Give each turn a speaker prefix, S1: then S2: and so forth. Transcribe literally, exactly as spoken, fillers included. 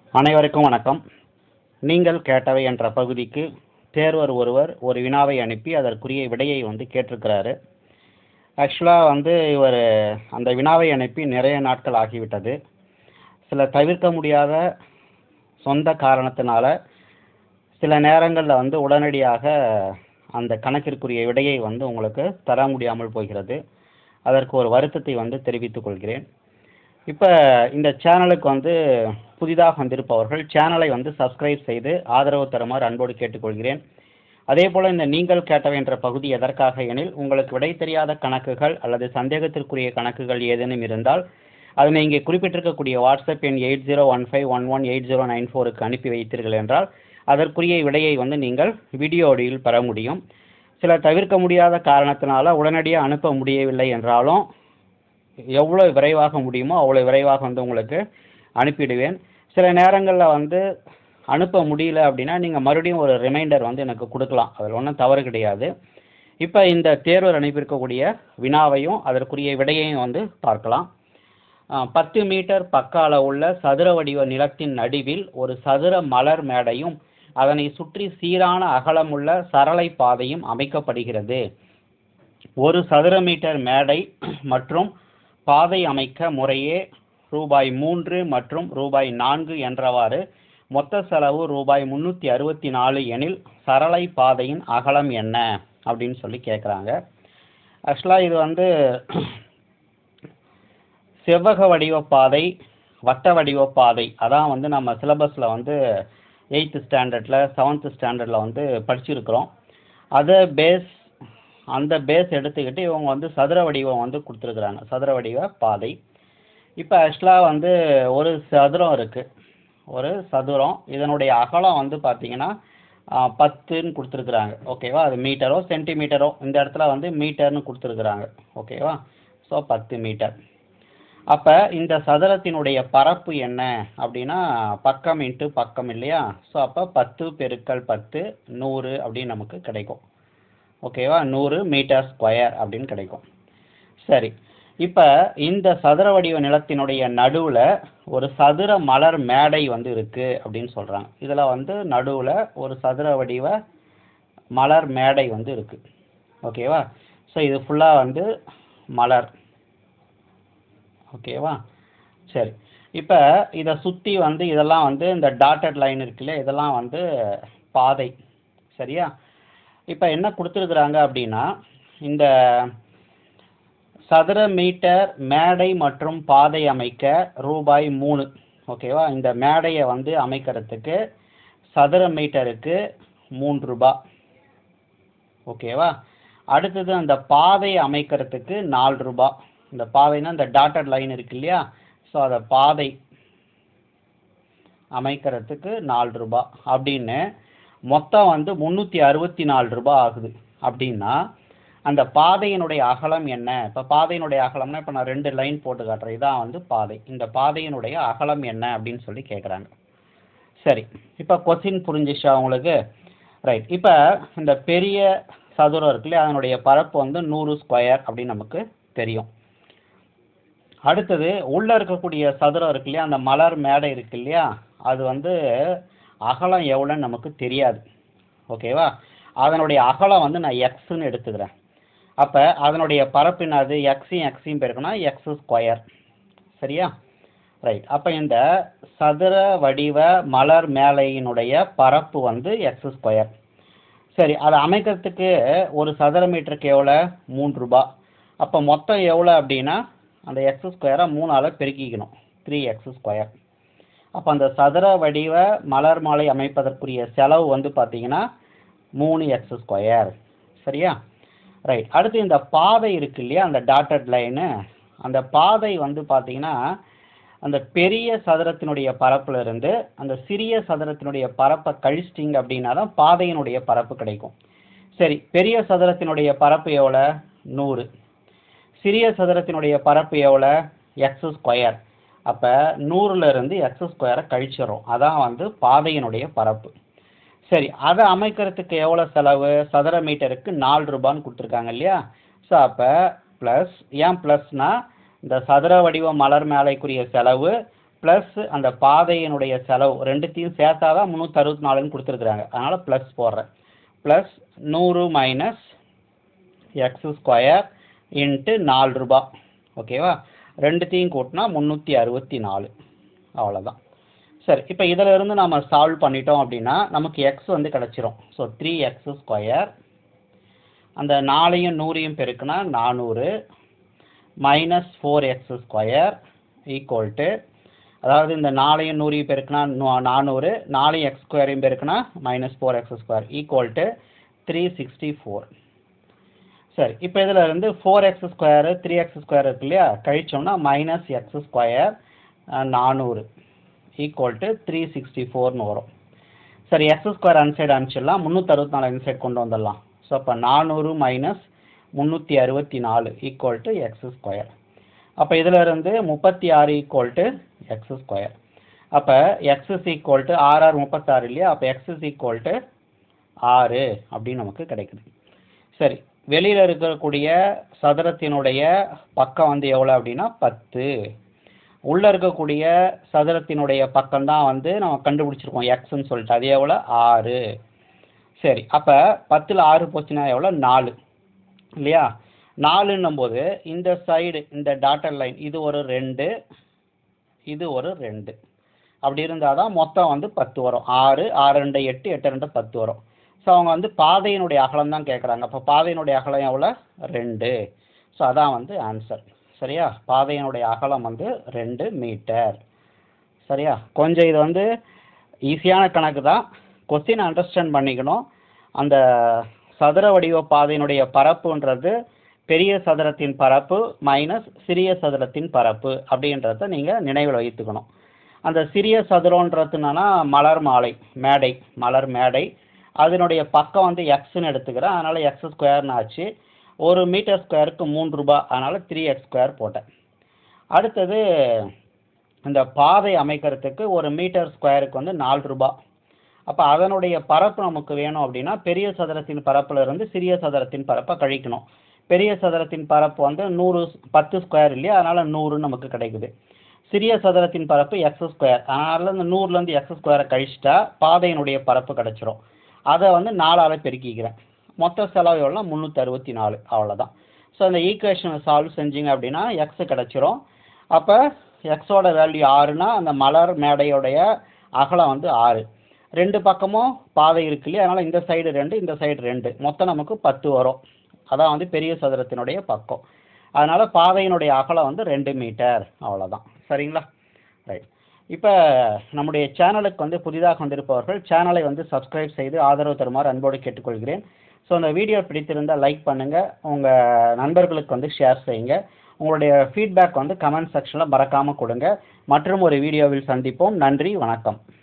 S1: அனைவருக்கும் வணக்கம். நீங்கள் கேட்டவை என்ற பகுதிக்கு தேர்வர் ஒருவர் ஒரு வினாவை அனுப்பி அதற்குரிய விடையை வந்து கேட்டிருக்கிறாரு. ஆக்சுவலாக வந்து இவர் அந்த வினாவை அனுப்பி நிறைய நாட்கள் ஆகிவிட்டது. சில தவிர்க்க முடியாத சொந்த காரணத்தினால சில நேரங்களில் வந்து உடனடியாக அந்த கணக்கிற்குரிய விடையை வந்து உங்களுக்கு தர முடியாமல் போகிறது. அதற்கு ஒரு வருத்தத்தை வந்து தெரிவித்துக் கொள்கிறேன். இப்போ இந்த சேனலுக்கு வந்து புதிதாக வந்திருப்பவர்கள் சேனலை வந்து சப்ஸ்கிரைப் செய்து ஆதரவு தருமாறு அன்போடு கேட்டுக்கொள்கிறேன். அதே போல் இந்த நீங்கள் கேட்டவை என்ற பகுதி எதற்காக எனில், உங்களுக்கு விடை தெரியாத கணக்குகள் அல்லது சந்தேகத்திற்குரிய கணக்குகள் ஏதேனும் இருந்தால் அதனை இங்கே குறிப்பிட்டிருக்கக்கூடிய வாட்ஸ்அப் எண் eight zero one five one one eight zero nine ஃபோருக்கு அனுப்பி வைத்தீர்கள் என்றால் அதற்குரிய விடையை வந்து நீங்கள் வீடியோ வடிவில் பெற முடியும். சில தவிர்க்க முடியாத காரணத்தினால உடனடியாக அனுப்ப முடியவில்லை என்றாலும் எவ்வளோ விரைவாக முடியுமோ அவ்வளோ விரைவாக வந்து உங்களுக்கு அனுப்பிடுவேன். சில நேரங்களில் வந்து அனுப்ப முடியல அப்படின்னா நீங்கள் மறுபடியும் ஒரு ரிமைண்டர் வந்து எனக்கு கொடுக்கலாம், அதில் ஒன்றும் தவறு கிடையாது. இப்போ இந்த தேர்வர் அனுப்பியிருக்கக்கூடிய வினாவையும் அதற்குரிய விடையையும் வந்து பார்க்கலாம். பத்து மீட்டர் பக்க அளவுள்ள சதுர வடிவ நிலத்தின் நடுவில் ஒரு சதுர மலர் மேடையும் அதனை சுற்றி சீரான அகலமுள்ள சரளை பாதையும் அமைக்கப்படுகிறது. ஒரு சதுர மீட்டர் மேடை மற்றும் பாதை அமைக்க முறையே ரூபாய் மூன்று மற்றும் ரூபாய் நான்கு என்றவாறு மொத்த செலவு ரூபாய் முந்நூற்றி அறுபத்தி நாலு எனில் சரளை பாதையின் அகலம் என்ன அப்படின்னு சொல்லி கேட்குறாங்க. ஆக்சுவலாக இது வந்து செவ்வக வடிவ பாதை, வட்ட வடிவ பாதை, அதான் வந்து நம்ம சிலபஸில் வந்து எயித்து ஸ்டாண்டர்டில் செவன்த்து ஸ்டாண்டர்டில் வந்து படிச்சிருக்கிறோம். அதை பேஸ் அந்த பேஸ் எடுத்துக்கிட்டு இவங்க வந்து சதுர வடிவம் வந்து கொடுத்துருக்குறாங்க, சதுர வடிவ பாதை. இப்போ ஆக்சுவலாக வந்து ஒரு சதுரம் இருக்குது, ஒரு சதுரம், இதனுடைய அகலம் வந்து பார்த்திங்கன்னா பத்துன்னு கொடுத்துருக்குறாங்க. ஓகேவா? அது மீட்டரோ சென்டிமீட்டரோ, இந்த இடத்துல வந்து மீட்டர்னு கொடுத்துருக்குறாங்க. ஓகேவா? ஸோ பத்து மீட்டர். அப்போ இந்த சதுரத்தினுடைய பரப்பு என்ன அப்படின்னா பக்கம் இன்ட்டு பக்கம் இல்லையா? ஸோ அப்போ பத்து பெருக்கல் பத்து நூறு அப்படின்னு நமக்கு கிடைக்கும். ஓகேவா? நூறு மீட்டர் ஸ்கொயர் அப்படின்னு கிடைக்கும். சரி, இப்போ இந்த சதுர வடிவ நிலத்தினுடைய நடுவில் ஒரு சதுர மலர் மேடை வந்து இருக்குது அப்படின்னு சொல்கிறாங்க. இதில் வந்து நடுவில் ஒரு சதுர வடிவ மலர் மேடை வந்து இருக்குது. ஓகேவா? ஸோ இது ஃபுல்லாக வந்து மலர். ஓகேவா? சரி, இப்போ இதை சுற்றி வந்து இதெல்லாம் வந்து இந்த டாட்டட் லைன் இருக்குல்ல, இதெல்லாம் வந்து பாதை. சரியா? இப்போ என்ன கொடுத்துருக்குறாங்க அப்படின்னா இந்த சதுர மீட்டர் மேடை மற்றும் பாதை அமைக்க ரூபாய் மூணு. ஓகேவா? இந்த மேடையை வந்து அமைக்கிறதுக்கு சதுர மீட்டருக்கு மூன்று ரூபா. ஓகேவா? அடுத்தது அந்த பாதை அமைக்கிறதுக்கு நாலு ரூபா. இந்த பாதைனா இந்த டாட்டட் லைன் இருக்கு இல்லையா? ஸோ அதை பாதை அமைக்கிறதுக்கு நாலு ரூபா அப்படின்னு மொத்தம் வந்து முந்நூற்றி அறுபத்தி நாலு ரூபா ஆகுது. அப்படின்னா அந்த பாதையினுடைய அகலம் என்ன? இப்போ பாதையினுடைய அகலம்னா இப்போ நான் ரெண்டு லைன் போட்டு காட்டுறேன், இதான் வந்து பாதை. இந்த பாதையினுடைய அகலம் என்ன அப்படின்னு சொல்லி கேட்குறாங்க. சரி, இப்போ கொஸ்டின் புரிஞ்சிச்சா உங்களுக்கு? ரைட். இப்போ இந்த பெரிய சதுரம் இருக்குல்லையா, அதனுடைய பரப்பு வந்து நூறு ஸ்கொயர் அப்படின்னு நமக்கு தெரியும். அடுத்தது உள்ளே இருக்கக்கூடிய சதுரம் இருக்கு இல்லையா, அந்த மலர் மேடை இருக்கு இல்லையா, அது வந்து அகலம் எவ்வளோன்னு நமக்கு தெரியாது. ஓகேவா? அதனுடைய அகலம் வந்து நான் எக்ஸ்ன்னு எடுத்துக்கிறேன். அப்போ அதனுடைய பரப்பு என்னது? எக்ஸையும் எக்ஸையும் பெருக்கணும், எக்ஸ் ஸ்கொயர். சரியா? ரைட். அப்போ இந்த சதுர வடிவ மலர் மேலையினுடைய பரப்பு வந்து எக்ஸ் ஸ்கொயர். சரி, அதை அமைக்கிறதுக்கு ஒரு சதுர மீட்டருக்கு எவ்வளோ? மூன்று ரூபா. அப்போ மொத்தம் எவ்வளோ அப்படின்னா அந்த எக்ஸ் ஸ்கொயரை மூணால் பெருக்கிக்கணும், த்ரீ எக்ஸ் ஸ்கொயர். அப்போ அந்த சதுர வடிவ மலர் மாலை அமைப்பதற்குரிய செலவு வந்து பார்த்தீங்கன்னா மூணு எக்ஸ் ஸ்கொயர். சரியா? ரைட். அடுத்து இந்த பாதை இருக்கு இல்லையா, அந்த டாட்டட் லைனு, அந்த பாதை வந்து பார்த்தீங்கன்னா அந்த பெரிய சதுரத்தினுடைய பரப்புல இருந்து அந்த சிறிய சதுரத்தினுடைய பரப்பை கழிச்சிட்டிங்க அப்படின்னா தான் பாதையினுடைய பரப்பு கிடைக்கும். சரி, பெரிய சதுரத்தினுடைய பரப்பு எவ்வளோ? நூறு. சிறிய சதுரத்தினுடைய பரப்பு எவ்வளோ? X square. அப்போ நூறுலேருந்து எக்ஸ் ஸ்கொயரை கழிச்சிடும், அதான் வந்து பாதையினுடைய பரப்பு. சரி, அதை அமைக்கிறதுக்கு எவ்வளோ செலவு? சதுர மீட்டருக்கு நாலு ரூபான்னு கொடுத்துருக்காங்க இல்லையா? ஸோ அப்போ ப்ளஸ், ஏன் ப்ளஸ்னால் இந்த சதுர வடிவ மலர் மேலைக்குரிய செலவு ப்ளஸ் அந்த பாதையினுடைய செலவு ரெண்டுத்தையும் சேர்த்தா தான் முந்நூற்றி அறுபத்தி நாலுன்னு கொடுத்துருக்குறாங்க, அதனால் ப்ளஸ் போடுறேன். ப்ளஸ் நூறு மைனஸ் எக்ஸ் ஸ்கொயர் இன்ட்டு நாலு ரூபா. ஓகேவா? ரெண்டுத்தையும் கூட்டினா முந்நூற்றி அறுபத்தி நாலு. அவ்வளோதான். சரி, இப்போ இதில் இருந்து நம்ம சால்வ் பண்ணிட்டோம் அப்படின்னா நமக்கு எக்ஸ் வந்து கிடச்சிரும். ஸோ த்ரீ எக்ஸ் ஸ்கொயர், அந்த நாலையும் நூறையும் பெருக்குனா நானூறு, minus four x square equal to, அதாவது இந்த நாலையும் நூறையும் பெருக்குனா நானூறு, நாலையும் எக்ஸ் ஸ்கொயரையும் பெருக்குனா minus four x square equal to three sixty four. சரி, இப்போ இதில் இருந்து four x square three x square இருக்கு இல்லையா, கழிச்சோம்னா மைனஸ் எக்ஸ் ஸ்கொயர் நானூறு ஈக்குவல் டு த்ரீ சிக்ஸ்டி ஃபோர்னு வரும். சரி, எக்ஸ் ஸ்கொயர் அன்சைடு அனுப்பிச்சிடலாம், முந்நூற்றி அறுபத்தி நாலு இன்சைட் கொண்டு வந்துடலாம். ஸோ அப்போ நானூறு மைனஸ் முந்நூற்றி அறுபத்தி நாலு ஈக்குவல் டு எக்ஸ் ஸ்கொயர். அப்போ இதில் இருந்து முப்பத்தி ஆறு ஈக்குவல் டு எக்ஸ் ஸ்கொயர். அப்போ எக்ஸ் இஸ் ஈக்குவல் டு ஆறு ஆறு முப்பத்தாறு இல்லையா, அப்போ எக்ஸ் இஸ் ஈக்குவல் டு ஆறு அப்படின்னு நமக்கு கிடைக்குது. சரி, வெளியில் இருக்கக்கூடிய சதுரத்தினுடைய பக்கம் வந்து எவ்வளோ அப்படின்னா பத்து. உள்ளே இருக்கக்கூடிய சதுரத்தினுடைய பக்கம்தான் வந்து நம்ம கண்டுபிடிச்சிருக்கோம் எக்ஸ்ன்னு சொல்லிட்டு, அது எவ்வளோ ஆறு. சரி, அப்போ பத்தில் ஆறு போச்சுன்னா எவ்வளோ நாலு இல்லையா. நாலுன்னும் போது இந்த சைடு இந்த டாட்டர் லைன் இது ஒரு ரெண்டு, இது ஒரு ரெண்டு, அப்படி இருந்தால் தான் மொத்தம் வந்து பத்து வரும். ஆறு ஆறு ரெண்டு எட்டு, எட்டு ரெண்டு பத்து வரும். ஸோ அவங்க வந்து பாதையினுடைய அகலம் தான் கேட்குறாங்க. அப்போ பாதையினுடைய அகலம் எவ்வளோ ரெண்டு. ஸோ அதான் வந்து ஆன்சர். சரியா, பாதையினுடைய அகலம் வந்து ரெண்டு மீட்டர். சரியா, கொஞ்சம் இது வந்து ஈஸியான கணக்கு தான், கொஸ்டின் அண்டர்ஸ்டாண்ட் பண்ணிக்கணும். அந்த சதுர வடிவ பாதையினுடைய பரப்புன்றது பெரிய சதுரத்தின் பரப்பு மைனஸ் சிறிய சதுரத்தின் பரப்பு அப்படின்றத நீங்கள் நினைவில் வைத்துக்கணும். அந்த சிறிய சதுரன்றதுனா மலர் மாலை மேடை, மலர் மேடை, அதனுடைய பக்கம் வந்து எக்ஸ்ன்னு எடுத்துக்கிறேன், அதனால் எக்ஸ் ஸ்கொயர்னு ஆச்சு. ஒரு மீட்டர் ஸ்கொயருக்கு மூன்று ரூபாய், அதனால் த்ரீ எக்ஸ் ஸ்கொயர் போட்டேன். அடுத்தது இந்த பாதை அமைக்கிறதுக்கு ஒரு மீட்டர் ஸ்கொயருக்கு வந்து நாலு ரூபாய். அப்போ அதனுடைய பரப்பு நமக்கு வேணும் அப்படின்னா பெரிய சதுரத்தின் பரப்பில் இருந்து சிறிய சதுரத்தின் பரப்பை கழிக்கணும். பெரிய சதுரத்தின் பரப்பு வந்து நூறு பத்து ஸ்கொயர் இல்லையா, அதனால் நூறுன்னு நமக்கு கிடைக்குது. சிறிய சதுரத்தின் பரப்பு எக்ஸ் ஸ்கொயர், அதனால் இந்த நூறுலேருந்து எக்ஸ் ஸ்கொயரை கழிச்சிட்டா பாதையினுடைய பரப்பு கிடச்சிரும். அதை வந்து நாலால் பெருக்கிக்கிறேன். மொத்த செலவு எவ்வளோ முந்நூற்றி அறுபத்தி நாலு. அவ்வளோதான். ஸோ அந்த ஈக்குவேஷனை சால்வ் செஞ்சிங்க அப்படின்னா எக்ஸ் கிடச்சிரும். அப்போ எக்ஸோட வேல்யூ ஆறுனா அந்த மலர் மேடையோடைய அகலம் வந்து ஆறு. ரெண்டு பக்கமும் பாதை இருக்கு இல்லையா, அதனால் இந்த சைடு ரெண்டு இந்த சைடு ரெண்டு, மொத்தம் நமக்கு பத்து வரும். அதான் வந்து பெரிய சதுரத்தினுடைய பக்கம். அதனால் பாதையினுடைய அகலம் வந்து ரெண்டு மீட்டர். அவ்வளோதான். சரிங்களா? ரைட். இப்போ நம்முடைய சேனலுக்கு வந்து புதிதாக வந்திருப்பவர்கள் சேனலை வந்து சப்ஸ்கிரைப் செய்து ஆதரவு தருமாறு அன்போடு கேட்டுக்கொள்கிறேன். ஸோ அந்த வீடியோ பிடித்திருந்தால் லைக் பண்ணுங்கள், உங்கள் நண்பர்களுக்கு வந்து ஷேர் செய்யுங்க. உங்களுடைய ஃபீட்பேக் வந்து கமெண்ட் செக்ஷனில் மறக்காமல் கொடுங்க. மற்றும் ஒரு வீடியோவில் சந்திப்போம். நன்றி, வணக்கம்.